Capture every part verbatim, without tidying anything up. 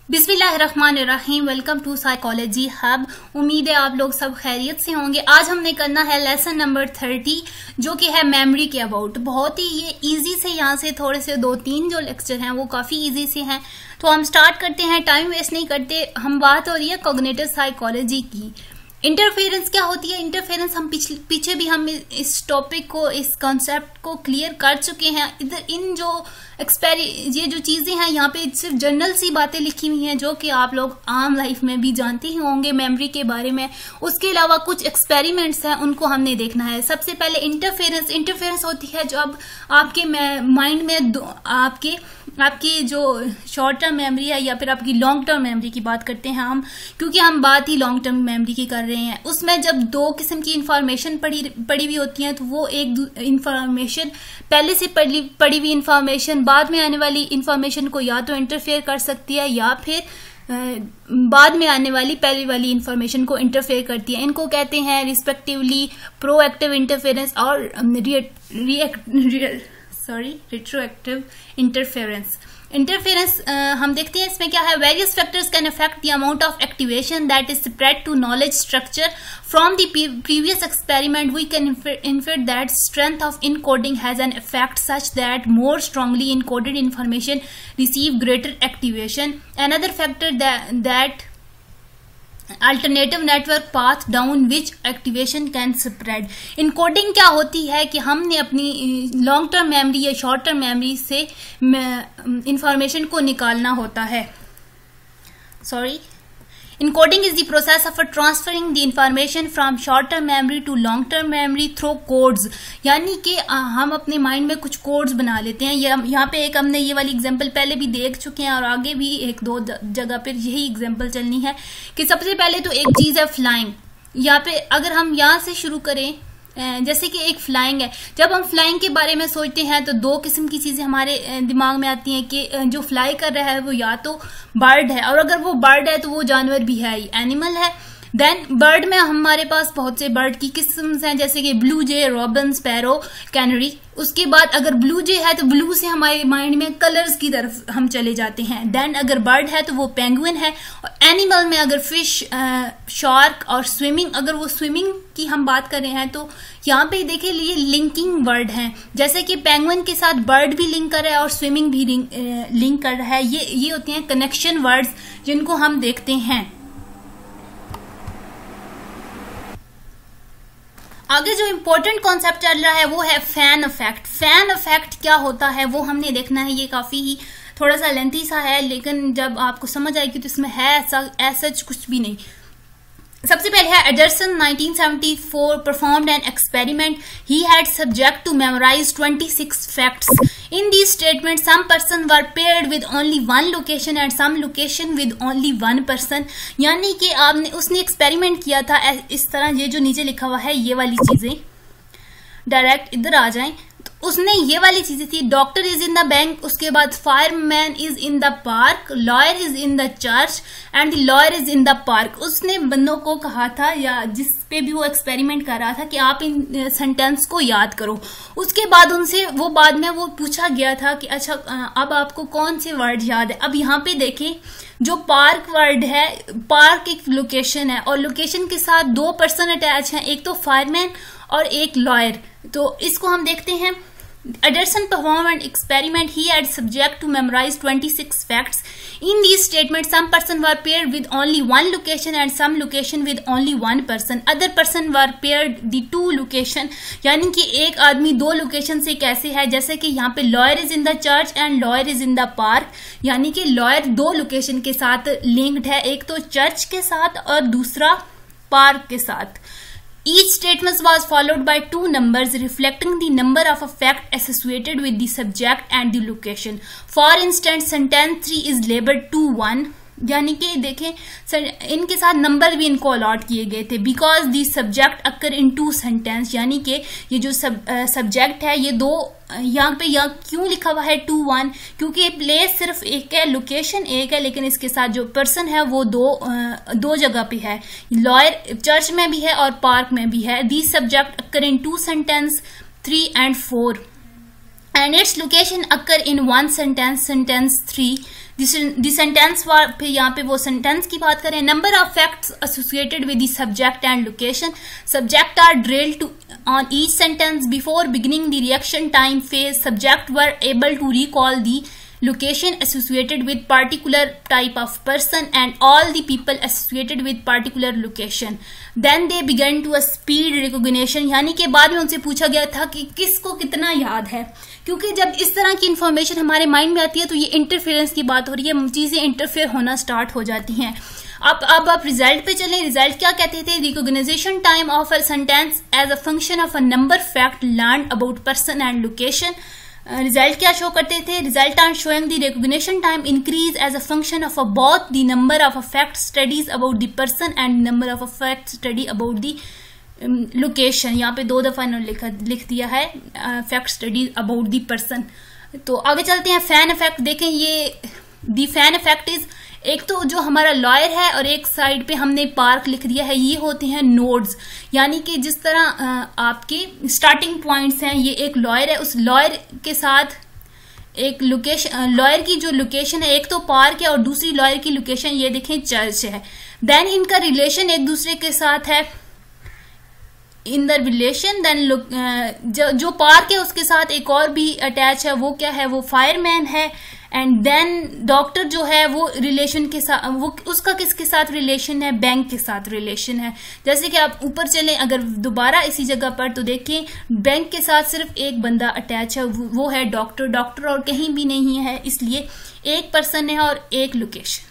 बिस्मिल्लाहिर्रहमानिर्रहीम। Welcome to psychology hub. उम्मीद है आप लोग सब खैरियत से होंगे। आज हमने करना है लेसन नंबर थर्टी, जो कि है मेमोरी के अबाउट। बहुत ही ये इजी से, यहाँ से थोड़े से दो तीन जो लेक्चर हैं वो काफी इजी से हैं। तो हम स्टार्ट करते हैं, टाइम वेस्ट नहीं करते। हम बात हो रही है कॉग्निटिव साइकोलॉजी की। इंटरफेरेंस क्या होती है? इंटरफेरेंस हम पीछे भी हम इस टॉपिक को, इस कॉन्सेप्ट को क्लियर कर चुके हैं। इधर इन जो एक्सपेरि ये जो चीजें हैं यहाँ पे सिर्फ जनरल सी बातें लिखी हुई हैं जो कि आप लोग आम लाइफ में भी जानते ही होंगे मेमोरी के बारे में। उसके अलावा कुछ एक्सपेरिमेंट्स हैं, उनको हमने देखना है। सबसे पहले इंटरफेरेंस। इंटरफेरेंस होती है जब आपके माइंड में आपके आपकी जो शॉर्ट टर्म मेमोरी है या फिर आपकी लॉन्ग टर्म मेमोरी की बात करते हैं हम, क्योंकि हम बात ही लॉन्ग टर्म मेमोरी की कर रहे हैं। उसमें जब दो किस्म की इंफॉर्मेशन पड़ी पड़ी हुई होती है तो वो एक इंफॉर्मेशन, पहले से पड़ी पड़ी हुई इंफॉर्मेशन बाद में आने वाली इंफॉर्मेशन को या तो इंटरफेयर कर सकती है या फिर बाद में आने वाली पहली वाली इंफॉर्मेशन को इंटरफेयर करती है। इनको कहते हैं रिस्पेक्टिवली प्रोएक्टिव इंटरफेरेंस और react sorry retroactive interference. Interference हम देखते हैं इसमें क्या है। Various factors can affect the amount of activation that is spread to knowledge structure from the previous experiment. We can infer that strength of encoding has an effect such that more strongly encoded information receive greater activation. Another factor that that alternative network path down which activation can spread. Encoding क्या होती है कि हमने अपनी long term memory या short term memory से information को निकालना होता है। Sorry Encoding is the process of transferring the information from short term memory to long term memory through codes। यानी कि हम अपने माइंड में कुछ कोड्स बना लेते हैं। यहाँ पे एक हमने ये वाली एग्जांपल पहले भी देख चुके हैं और आगे भी एक दो जगह पर यही एग्जांपल चलनी है कि सबसे पहले तो एक चीज है फ्लाइंग। यहाँ पे अगर हम यहाँ से शुरू करें, जैसे कि एक फ्लाइंग है। जब हम फ्लाइंग के बारे में सोचते हैं तो दो किस्म की चीजें हमारे दिमाग में आती हैं कि जो फ्लाई कर रहा है वो या तो बर्ड है, और अगर वो बर्ड है तो वो जानवर भी है, एनिमल है। देन बर्ड में हमारे पास बहुत से बर्ड की किस्म हैं, जैसे कि blue jay, robin, sparrow, canary. उसके बाद अगर ब्लू जे है तो ब्लू से हमारे माइंड में कलर्स की तरफ हम चले जाते हैं। देन अगर बर्ड है तो वो पेंगुइन है। और एनिमल में अगर फिश, शार्क और स्विमिंग, अगर वो स्विमिंग की हम बात कर रहे हैं तो यहाँ पे देखिए ये लिंकिंग वर्ड हैं। जैसे कि पेंगुइन के साथ बर्ड भी लिंक कर रहा है और स्विमिंग भी लिंक कर रहा है। ये ये होते हैं कनेक्शन वर्ड्स जिनको हम देखते हैं। आगे जो इम्पोर्टेंट कॉन्सेप्ट चल रहा है वो है फैन इफेक्ट। फैन इफेक्ट क्या होता है वो हमने देखना है। ये काफी ही थोड़ा सा लेंथी सा है, लेकिन जब आपको समझ आएगी तो इसमें है ऐसा ऐसा कुछ भी नहीं। सबसे पहले है Anderson nineteen seventy four performed an experiment. He had subject to memorize twenty six facts. In these statement some person were paired with only one location and some location with only one person. यानी कि आपने उसने experiment किया था इस तरह। ये जो नीचे लिखा हुआ है ये वाली चीजें डायरेक्ट इधर आ जाएं, उसने ये वाली चीजें थी। Doctor is in the bank, उसके बाद fireman is in the park, lawyer is in the church and the lawyer is in the park. उसने बंदों को कहा था, या जिस पे भी वो एक्सपेरिमेंट कर रहा था, कि आप इन सेंटेंस को याद करो। उसके बाद उनसे वो बाद में वो पूछा गया था कि अच्छा अब आपको कौन से वर्ड याद है। अब यहाँ पे देखें, जो पार्क वर्ड है, पार्क एक लोकेशन है और लोकेशन के साथ दो पर्सन अटैच हैं, एक तो फायरमैन और एक लॉयर। तो इसको हम देखते हैं। Anderson performed an experiment. He had subject to memorize twenty-six facts. In these statements, some person were paired with only one location and some location with only one person. Other person were paired the two location. यानी कि एक आदमी दो location से कैसे है, जैसे कि यहाँ पे lawyer is in the church and lawyer is in the park। यानी कि lawyer दो लोकेशन के साथ लिंक्ड है, एक तो चर्च के साथ और दूसरा पार्क के साथ। Each statement was followed by two numbers reflecting the number of a fact associated with the subject and the location. For instance, sentence three is labeled two one. यानी कि देखें इनके साथ नंबर भी इनको अलॉट किए गए थे। Because the subject occur in two sentence. यानी कि ये जो सब सब्जेक्ट है ये दो, यहाँ पे यहाँ क्यों लिखा हुआ है टू वन, क्योंकि प्लेस सिर्फ एक है, लोकेशन एक है, लेकिन इसके साथ जो पर्सन है वो दो दो जगह पे है। लॉयर चर्च में भी है और पार्क में भी है। The subject occur in two sentence three and four. and its location occur in one sentence, sentence three. The sentence पे यहाँ पे वो sentence की बात करें. Number of facts associated with the subject and location. Subject are drilled to on each sentence before beginning the reaction time phase. Subject were able to recall the location associated with particular type of person and all the people associated with particular location. Then they began to a speed recognition, यानी कि बाद में उनसे पूछा गया था कि किसको कितना याद है, क्योंकि जब इस तरह की इंफॉर्मेशन हमारे माइंड में आती है तो ये इंटरफेरेंस की बात हो रही है, चीजें इंटरफेयर होना स्टार्ट हो जाती हैं. अब अब आप रिजल्ट पे चलें. रिजल्ट क्या कहते थे? Recognition time of a sentence as a function of a number fact learn about person and location. Result क्या शो करते थे? Result are showing the recognition time increase as a function of a both the number of a fact studies about the person and number of a fact study about the location. यहाँ पे दो दफा इन्होंने लिखा लिख दिया है fact studies about the person. तो आगे चलते हैं. फैन इफेक्ट देखें. ये द फैन इफेक्ट इज, एक तो जो हमारा लॉयर है और एक साइड पे हमने पार्क लिख दिया है, ये होते हैं नोड्स. यानी कि जिस तरह आपके स्टार्टिंग पॉइंट्स हैं, ये एक लॉयर है, उस लॉयर के साथ एक लोकेशन, लॉयर की जो लोकेशन है एक तो पार्क है और दूसरी लॉयर की लोकेशन ये देखें चर्च है. देन इनका रिलेशन एक दूसरे के साथ है इन द रिलेशन. देन जो, जो पार्क है उसके साथ एक और भी अटैच है, वो क्या है? वो फायरमैन है. एंड देन डॉक्टर जो है वो रिलेशन के साथ, वो उसका किसके साथ रिलेशन है? बैंक के साथ रिलेशन है. जैसे कि आप ऊपर चलें अगर दोबारा इसी जगह पर, तो देखिए बैंक के साथ सिर्फ एक बंदा अटैच है, वो है डॉक्टर. डॉक्टर और कहीं भी नहीं है, इसलिए एक पर्सन है और एक लोकेशन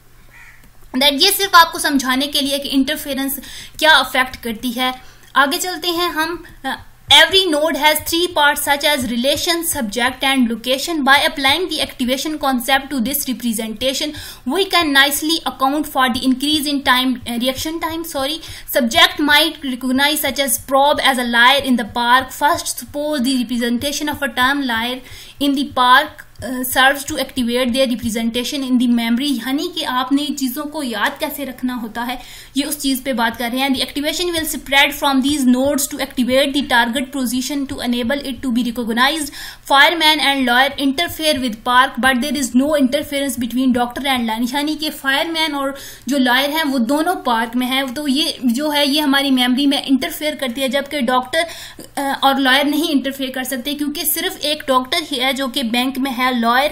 है. दैट ये सिर्फ आपको समझाने के लिए कि इंटरफेरेंस क्या अफेक्ट करती है. आगे चलते हैं हम. Every node has three parts such as relation, subject and location. By applying the activation concept to this representation, we can nicely account for the increase in time uh, reaction time. Sorry, subject might recognize such as probe as a liar in the park. First, suppose the representation of a term liar in the park serves to activate their representation in the memory. यानी कि आपने चीजों को याद कैसे रखना होता है, ये उस चीज पे बात कर रहे हैं. The activation will spread from these nodes to activate the target position to enable it to be recognized. Fireman and lawyer interfere with park but there is no interference between doctor and lawyer. यानी कि fireman और जो lawyer हैं वो दोनों park में है, तो ये जो है ये हमारी मेमोरी में इंटरफेयर करती है, जबकि डॉक्टर और लॉयर नहीं इंटरफेयर कर सकते, क्योंकि सिर्फ एक डॉक्टर ही है जो कि बैंक में है, लॉयर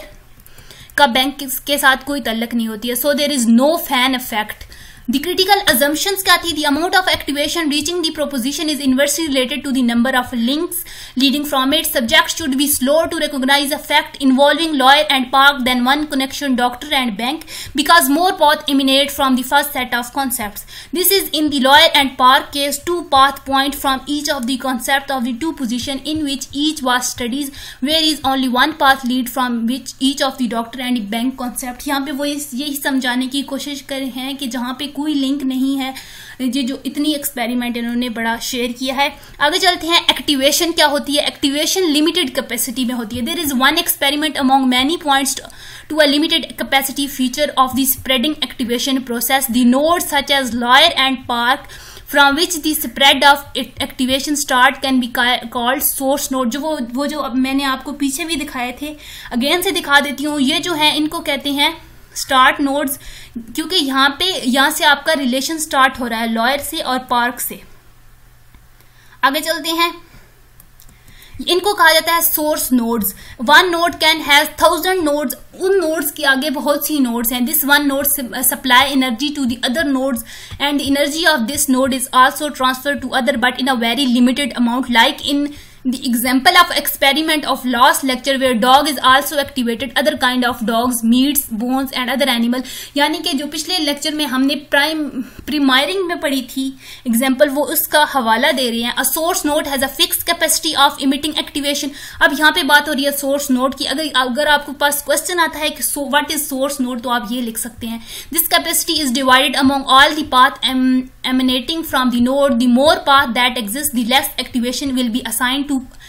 का बैंक के साथ कोई तल्लक नहीं होती है. So there is no fan effect. The critical assumptions क्या थी? The amount of activation reaching the proposition is inversely related to the number of links leading from it. Subjects should be slow to recognize a fact involving lawyer and park than one connection doctor and bank, because more paths emanate from the first set of concepts. This is in the lawyer and park case. Two paths point from each of the concept of the two position in which each was studies, whereas only one path lead from which each of the doctor and bank concept. यहाँ पे वो यही समझाने की कोशिश कर रहे हैं कि जहाँ पे कोई लिंक नहीं है, ये जो इतनी एक्सपेरिमेंट इन्होंने बड़ा शेयर किया है. आगे चलते हैं. एक्टिवेशन क्या होती है? एक्टिवेशन लिमिटेड कैपेसिटी में होती है. There is one experiment among many points to a limited capacity feature of the spreading activation process. The nodes such as lawyer and park from which the spread of activation start can be called source node. जो वो वो जो अब मैंने आपको पीछे भी दिखाए थे, अगेन से दिखा देती हूँ. ये जो है इनको कहते हैं स्टार्ट नोड्स, क्योंकि यहाँ पे यहाँ से आपका रिलेशन स्टार्ट हो रहा है लॉयर से और पार्क से. आगे चलते हैं. इनको कहा जाता है source nodes. One node can have thousand nodes. उन नोड्स के आगे बहुत सी नोड्स हैं. This one node supply energy to the other nodes and the energy of this node is also transfer to other but in a very limited amount, like in the example of experiment of last lecture where dog is also activated, other kind of dogs, meats, bones and other animal. यानी कि जो पिछले lecture में हमने prime प्रीमायरिंग में पढ़ी थी example, वो उसका हवाला दे रहे हैं. A source node has a fixed capacity of emitting activation. अब यहाँ पे बात हो रही है सोर्स नोड की. अगर अगर आपके पास क्वेश्चन आता है कि so, what is source node, तो आप ये लिख सकते हैं. This capacity is divided among all the path emanating from the node. The more path that exists, the less activation will be assigned to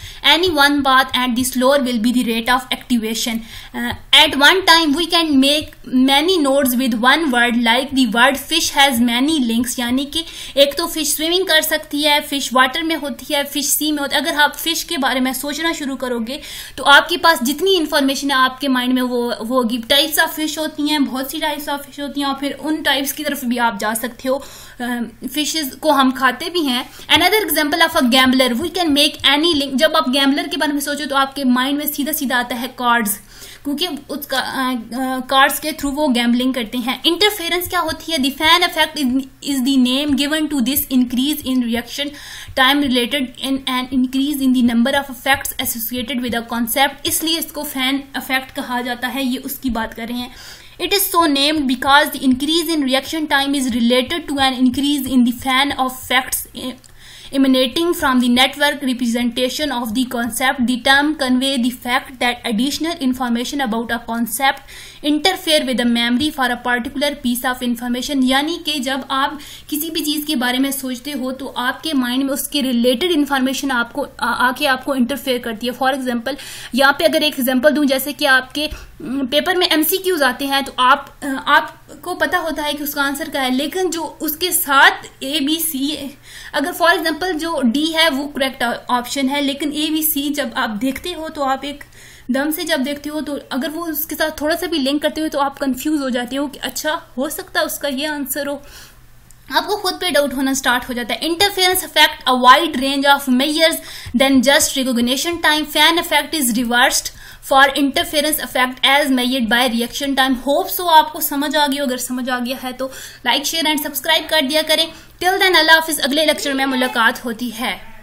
any one path and the slower will be the rate of activation. Uh, at one time we can make many nodes with one word like the word fish has many links. यानी कि एक तो fish swimming कर सकती है, fish water में होती है, फिश सी में होती है. अगर आप फिश के बारे में सोचना शुरू करोगे तो आपके पास जितनी इंफॉर्मेशन है आपके माइंड में वो वो होगी. टाइप्स ऑफ फिश होती हैं, बहुत सी टाइप्स ऑफ फिश होती हैं और फिर उन टाइप्स की तरफ भी आप जा सकते हो. फिशेज को हम खाते भी हैं. Another example of a gambler, we can make any link. जब आप गैम्बलर के बारे में सोचो तो आपके माइंड में सीधा सीधा आता है कार्ड्स, क्योंकि उसका कार्ड्स के थ्रू वो गैम्बलिंग करते हैं. इंटरफेरेंस क्या होती है? The fan effect is the name given to this increase in reaction time related in an increase in the number of effects associated with a concept. इसलिए इसको फैन इफेक्ट कहा जाता है. ये उसकी बात कर रहे हैं. It is so named because the increase in reaction time is related to an increase in the fan of effects emanating from the network representation of the concept. The term convey the fact that additional information about a concept interfere with the memory for a particular piece of information. यानी कि जब आप किसी भी चीज के बारे में सोचते हो तो आपके माइंड में उसके रिलेटेड इंफॉर्मेशन आपको आ, आके आपको इंटरफेयर करती है. फॉर एग्जांपल यहाँ पे अगर एक एग्जांपल दूं, जैसे कि आपके पेपर में एमसीक्यूज आते हैं तो आप आपको पता होता है कि उसका आंसर क्या है, लेकिन जो उसके साथ ए बी सी, अगर फॉर एग्जांपल जो डी है वो करेक्ट ऑप्शन है, लेकिन ए बी सी जब आप देखते हो तो आप एक दम से जब देखते हो तो अगर वो उसके साथ थोड़ा सा भी लिंक करते हो तो आप कंफ्यूज हो जाते हो कि अच्छा हो सकता है उसका ये आंसर हो. आपको खुद पे डाउट होना स्टार्ट हो जाता है. Interference affect a wide range of measures then just recognition time. Fan effect is reversed for interference effect as measured by reaction time. Hope so आपको समझ आ गई. अगर समझ आ गया है तो लाइक शेयर एंड सब्सक्राइब कर दिया करें. टिल देन अल्लाह हाफिज. अगले लेक्चर में मुलाकात होती है.